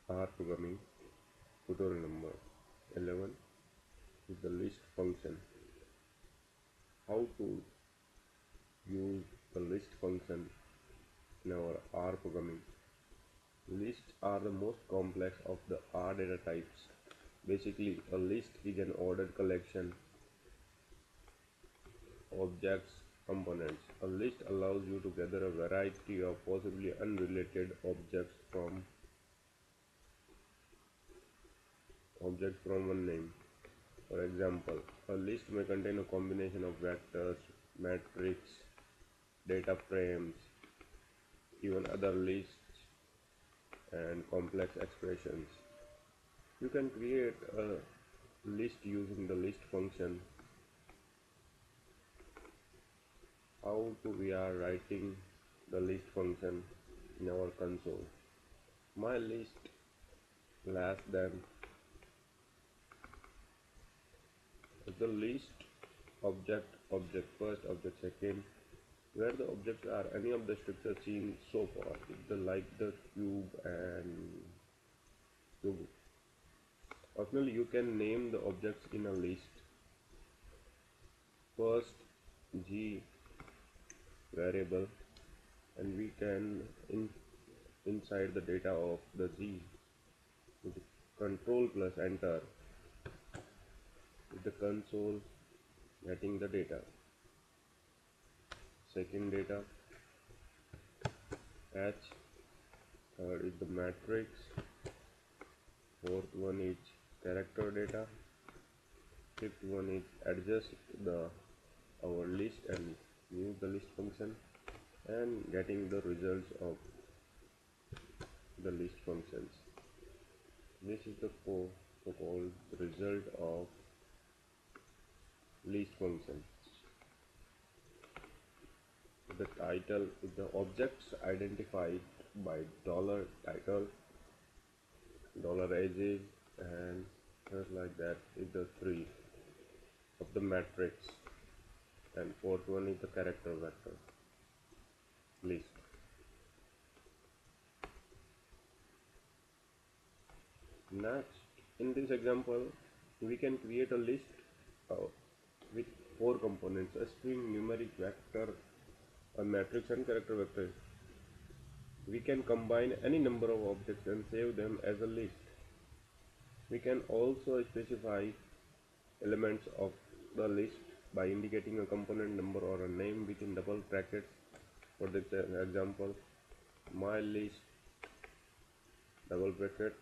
R programming tutorial number 11 is the list function. How to use the list function in our R programming. Lists are the most complex of the R data types. Basically, a list is an ordered collection of objects components. A list allows you to gather a variety of possibly unrelated objects from one name. For example, a list may contain a combination of vectors, matrix, data frames, even other lists, and complex expressions. You can create a list using the list function. How we are writing the list function in our console. My list less than the list object first, object second, where the objects are any of the structures seen so far, like the cube and cube. Optionally, you can name the objects in a list. First, G variable, and we can inside the data of the G with control plus enter with the console getting the data. Second data H, third is the matrix, fourth one is character data, fifth one is adjust our list and use the list function, and getting the results of the list functions. This is the so-called result of list function. The title is the objects identified by $title, $ages, and just like that is the 3 of the matrix, and fourth one is the character vector list. Next, in this example, we can create a list with 4 components: a string, numeric, vector, a matrix, and character vector. We can combine any number of objects and save them as a list. We can also specify elements of the list by indicating a component number or a name within double brackets. For this example, my list double bracket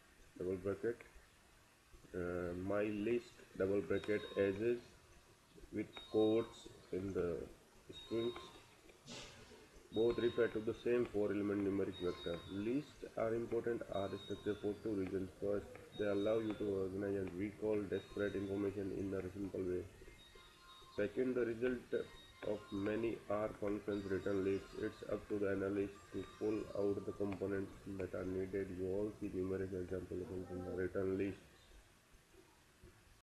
my list double bracket ages with quotes in the strings. Both refer to the same 4-element numeric vector. Lists are important R structure for 2 reasons. First, they allow you to organize and recall disparate information in a simple way. Second, the result of many R functions return lists. It's up to the analyst to pull out the components that are needed. You all see numerous examples in the return list.